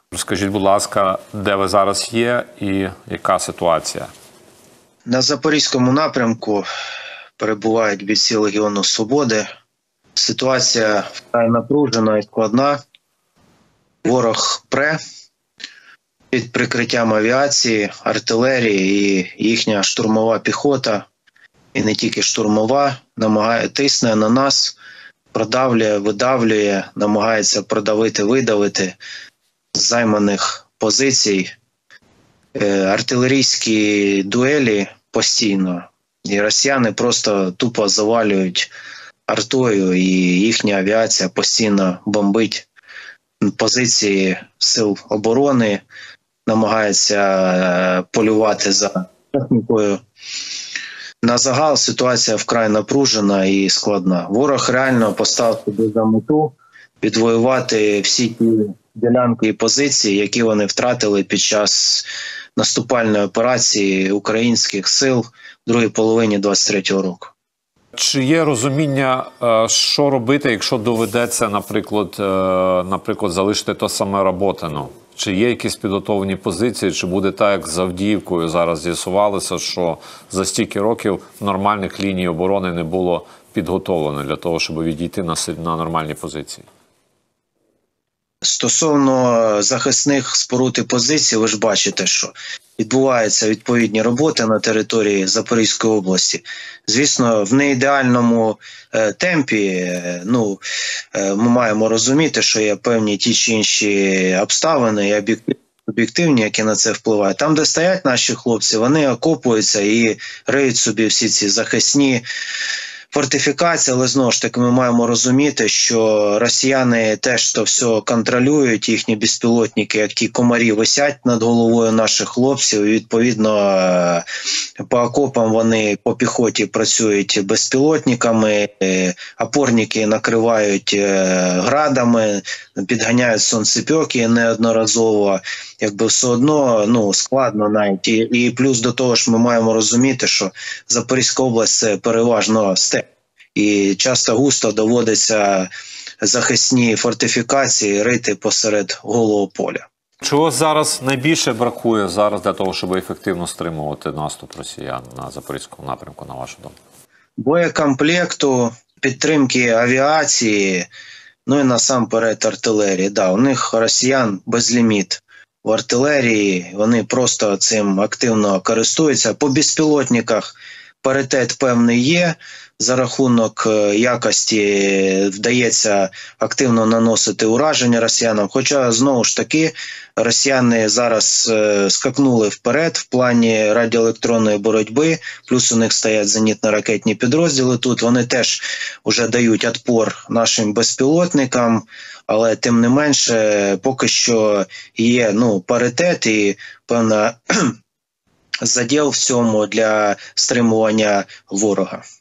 Розкажіть, будь ласка, де ви зараз є і яка ситуація? На Запорізькому напрямку перебувають бійці Легіону Свободи. Ситуація вкрай напружена і складна. Ворог пре під прикриттям авіації, артилерії і їхня штурмова піхота, і не тільки штурмова, тисне на нас, продавлює, видавлює, намагається продавити, видавити з займаних позицій. Артилерійські дуелі постійно, і росіяни просто тупо завалюють артою, і їхня авіація постійно бомбить позиції сил оборони, намагається полювати за технікою. На загал ситуація вкрай напружена і складна. Ворог реально поставив собі за мету відвоювати всі ті ділянки і позиції, які вони втратили під час наступальної операції українських сил в другій половині 23-го року. Чи є розуміння, що робити, якщо доведеться, наприклад, залишити то саме Роботино? Чи є якісь підготовлені позиції, чи буде так, як з Авдіївкою зараз з'ясувалося, що за стільки років нормальних ліній оборони не було підготовлено для того, щоб відійти на нормальні позиції? Стосовно захисних споруд і позицій, ви ж бачите, що відбуваються відповідні роботи на території Запорізької області. Звісно, в неідеальному темпі, ми маємо розуміти, що є певні ті чи інші обставини і об'єктивні, які на це впливають. Там, де стоять наші хлопці, вони окопуються і риють собі всі ці захисні фортифікації, але знову ж таки ми маємо розуміти, що росіяни теж то все контролюють, їхні безпілотники, як ті комарі, висять над головою наших хлопців, і відповідно по окопам вони по піхоті працюють безпілотниками, опорники накривають градами, підганяють сонцепьоки неодноразово, якби все одно складно навіть. І плюс до того ж ми маємо розуміти, що Запорізька область – це переважно степ. І часто густо доводиться захисні фортифікації рити посеред голого поля. Чого зараз найбільше бракує для того, щоб ефективно стримувати наступ росіян на Запорізькому напрямку, на вашу думку? Боєкомплекту, підтримки авіації, і насамперед артилерії. Да, у них росіян безліміт в артилерії, вони просто цим активно користуються. По безпілотниках паритет певний є, за рахунок якості вдається активно наносити ураження росіянам. Хоча, знову ж таки, росіяни зараз скакнули вперед в плані радіоелектронної боротьби, плюс у них стоять зенітно-ракетні підрозділи тут, вони теж вже дають відпор нашим безпілотникам, але тим не менше поки що є паритет і певна заділ в цьому для стримування ворога.